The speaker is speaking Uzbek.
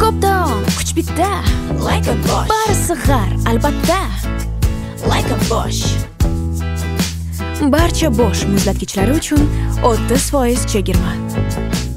Ko'p taom, kuch bitta. Like a Bosch. Barisi g'ar, albatta. Like a Bosch. Barcha Bosch muzlatgichlari uchun 30% chegirma.